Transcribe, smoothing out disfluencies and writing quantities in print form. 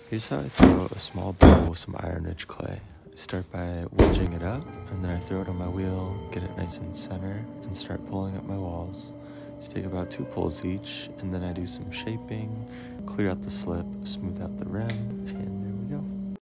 Here's how I throw a small bowl with some iron-rich clay. I start by wedging it up, and then I throw it on my wheel, get it nice and center, and start pulling up my walls. Just take about 2 pulls each, and then I do some shaping, clear out the slip, smooth out the rim, and